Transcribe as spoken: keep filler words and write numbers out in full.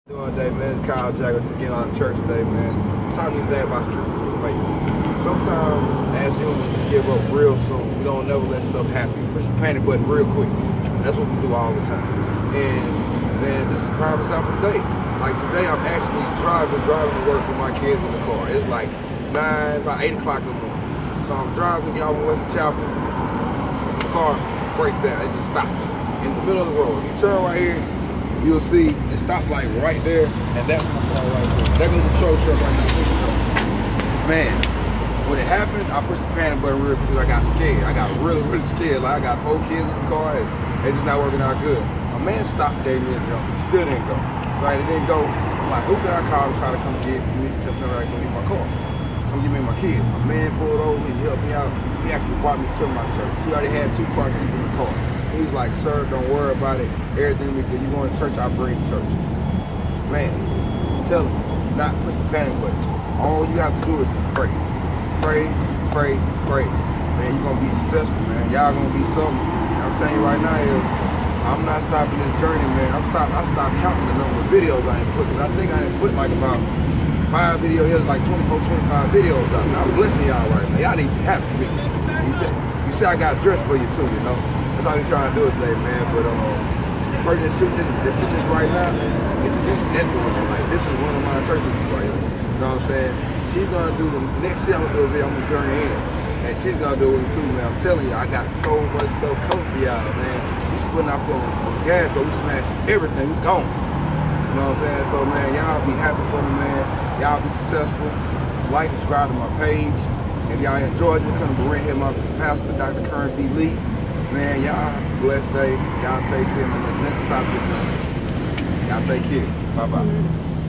Doing today, man, it's Kyle Jagger, just getting out of church today, man. I'm talking today about street faith. Sometimes, as humans, we give up real soon. We don't never let stuff happen. We push the panic button real quick. That's what we do all the time. And, man, this is a prime example today. Like today, I'm actually driving, driving to work with my kids in the car. It's like nine, about eight o'clock in the morning. So I'm driving, get off in Western Chapel. The car breaks down. It just stops in the middle of the road. You turn right here, you'll see the stoplight right there, and that's my car right there. There goes the tow truck right now. Man, when it happened, I pushed the panic button real because I got scared. I got really, really scared. Like I got four kids in the car, and it's just not working out good. My man stopped, gave me a jump. It still didn't go. Right, it didn't go. I'm like, who can I call to try to come get me? Come tell me I can get my car. Come get me my kid. My man pulled over and helped me out. He actually brought me to my church. He already had two car seats in the car. He was like, sir, don't worry about it. Everything we do, you going to church, I'll bring you to church. Man, tell him, not push the panic button. All you have to do is just pray. Pray, pray, pray. Man, you're going to be successful, man. Y'all going to be something. I'm telling you right now is, I'm not stopping this journey, man. I'm stop, I stopped counting the number of videos I ain't put, because I think I didn't put like about five videos, here's like twenty-four, twenty-five videos out. And I'm blessing y'all right now. Y'all need to be happy with me. He said, you see I got dressed for you too, you know? That's how we trying to do it today, man. But um, the person that's shooting this, that's shooting this right now, is just networking. Like, this is one of my church people right here. You know what I'm saying? She's gonna do the next year. I'm gonna do a video. I'm gonna bring her in, and she's gonna do it too, man. I'm telling you, I got so much stuff coming for y'all, man. We putting out on the gas, but we smashing everything. We gone. You know what I'm saying? So, man, y'all be happy for me, man. Y'all be successful. Like, subscribe to my page. If y'all enjoyed me, come to Berean here, my pastor, Doctor Kern B. Lee. Man, y'all have a blessed day. Y'all take care, man. Next stop is y'all take care. Bye-bye.